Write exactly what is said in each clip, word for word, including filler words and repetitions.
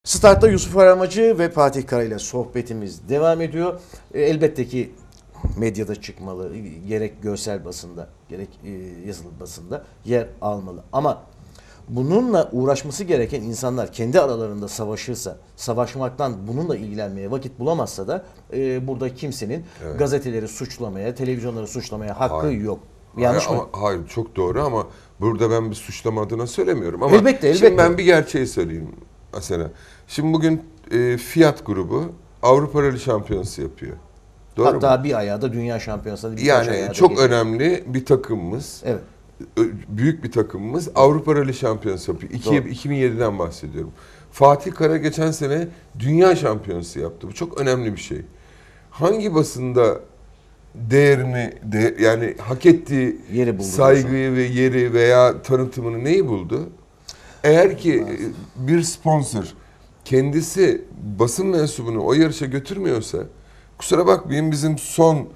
Startta Yusuf Aramacı ve Fatih Kara ile sohbetimiz devam ediyor. E, elbette ki medyada çıkmalı, gerek görsel basında, gerek e, yazılı basında yer almalı. Ama bununla uğraşması gereken insanlar kendi aralarında savaşırsa, savaşmaktan bununla ilgilenmeye vakit bulamazsa da e, burada kimsenin evet. gazeteleri suçlamaya, televizyonları suçlamaya hakkı hayır. yok. Yanlış hayır, mı? Ama, hayır, çok doğru ama burada ben bir suçlama adına söylemiyorum. Ama elbette, elbette. Şimdi ben bir gerçeği söyleyeyim Asena. Şimdi bugün e, Fiat grubu Avrupa Rally Şampiyonası yapıyor. Doğru Hatta mu? bir ayağı da dünya şampiyonasında. Yani çok geliyor. Önemli bir takımımız. Evet. Büyük bir takımımız Avrupa Rally Şampiyonası yapıyor. iki bin yediden bahsediyorum. Fatih Kara geçen sene dünya şampiyonası yaptı. Bu çok önemli bir şey. Hangi basında değerini, de, yani hak ettiği yeri saygıyı ve yeri veya tanıtımını neyi buldu? Eğer ki bir sponsor kendisi basın mensubunu o yarışa götürmüyorsa, kusura bakmayın, bizim son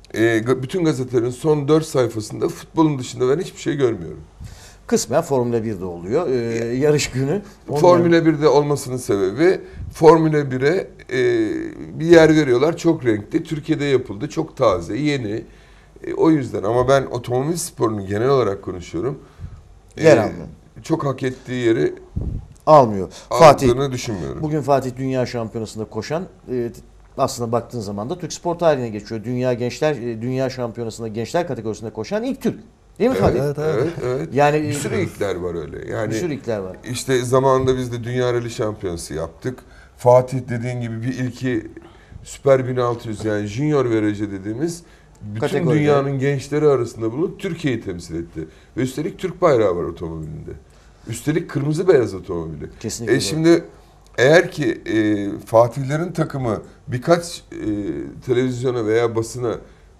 e, bütün gazetelerin son dört sayfasında futbolun dışında ben hiçbir şey görmüyorum. Kısmen Formula birde oluyor. Ee, yarış günü. Formula birde olmasının sebebi Formula bire e, bir yer veriyorlar. Çok renkli. Türkiye'de yapıldı. Çok taze, yeni. E, o yüzden ama ben otomobil sporunu genel olarak konuşuyorum. Yer e, almıyor. Çok hak ettiği yeri almıyor. Fatih, düşünmüyorum. Bugün Fatih Dünya Şampiyonası'nda koşan, e, aslında baktığın zaman da Türk spor tarihine geçiyor. Dünya Gençler e, Dünya Şampiyonası'nda gençler kategorisinde koşan ilk Türk. Değil mi evet, Fatih? Evet, evet, evet. Yani bir sürü ilkler var öyle. Yani bir sürü ilkler var. İşte zamanında biz de Dünya Rally Şampiyonası yaptık. Fatih dediğin gibi bir ilki Süper bin altı yüz, yani Junior Verece dediğimiz bütün kategoride dünyanın gençleri arasında bulunup Türkiye'yi temsil etti. Ve üstelik Türk bayrağı var otomobilinde. Üstelik kırmızı beyaz otomobili. Kesinlikle. E şimdi eğer ki e, Fatihlerin takımı birkaç e, televizyona veya basına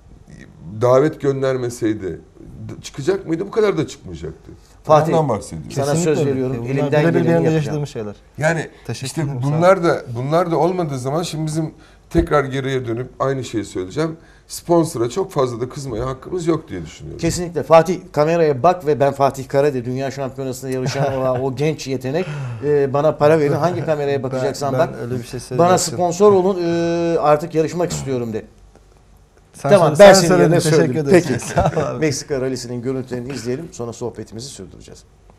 davet göndermeseydi çıkacak mıydı? Bu kadar da çıkmayacaktı. Fatih, bahsediyorum. Sana söz veriyorum. Bunlar elimden geleni yapacağım. Şeyler. Yani işte bunlar da bunlar da olmadığı zaman şimdi bizim tekrar geriye dönüp aynı şeyi söyleyeceğim. Sponsora çok fazla da kızmaya hakkımız yok diye düşünüyorum. Kesinlikle. Fatih, kameraya bak ve ben Fatih Karade, Dünya Şampiyonası'nda yarışan o, o genç yetenek, e, bana para verin. Hangi kameraya bakacaksan ben, ben bak. Öyle bir şey bana sponsor olun, e, artık yarışmak istiyorum de. Sen tamam, sen ben senin yerine söyledim. Peki. Meksika Rally'sinin görüntülerini izleyelim, sonra sohbetimizi sürdüreceğiz.